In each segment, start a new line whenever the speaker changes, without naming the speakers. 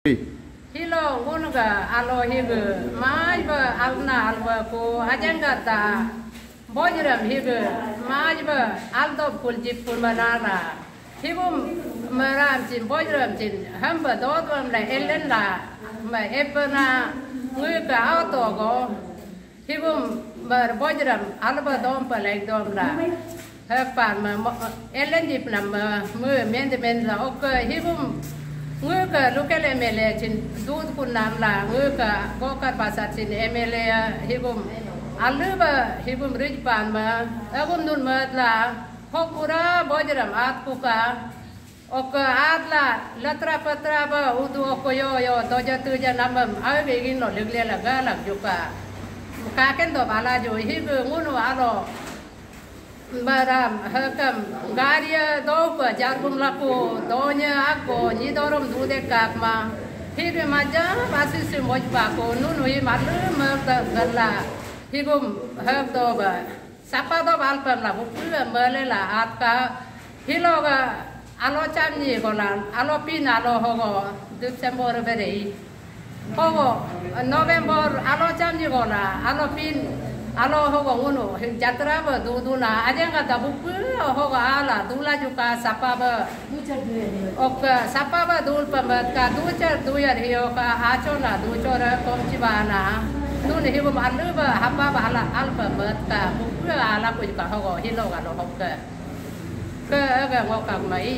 Hilo unuga alo higu majba alna alwa ko ajangata bojram higu majba aldo puljip pulmanara hibum maram jin bojram jin hamba dodwam la ellen la ma epna nguga auto go hibum bar bojram alba dom palek dom la hepan ma ellen jip nam mu men la ok hibum nguga lokal MLA jin dud kun nam la nguga gokar Basar jin MLA hibum aluba hibum rijpan ma agum nun ma la hokura bojram at kuka ok atla latra patra ba udu okoyo yo doja tuja namam ai begin no legle la galak juga ka ken do bala jo hibu ngunu alo baram hakam garia do pa jargum laku donya ako ni dorom dude kakma hibu maja basis moj pa ko nunu hi malu ma galla hibum hak do ba sapa do balpam la buku mele la atka hiloga alo chamni golan alo pin alo hogo December berei hogo November alo chamni gola alo pin alo hogo ngunu jatra ba duduna ajanga da buku hogo ala dula juga sapa ba ok sapa ba dul pamat ka ducha duyar hiyo ka achona duchora komchibana nun hibu malu ba hapa ba ala alpa mat ka buku ala ku ka hogo hiloga lo hokka ke aga ngokak mai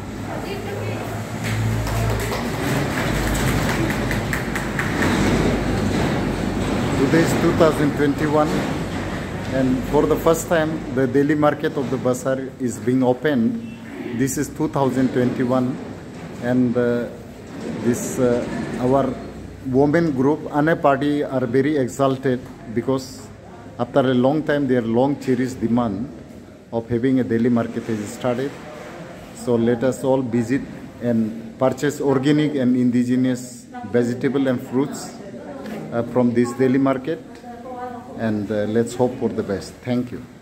Today is 2021 and for the first time the daily market of the Basar is being opened. This is 2021 and this our women group Ane party are very exalted because after a long time their long cherished demand of having a daily market has started. So let us all visit and purchase organic and indigenous vegetable and fruits from this daily market, and let's hope for the best. Thank you.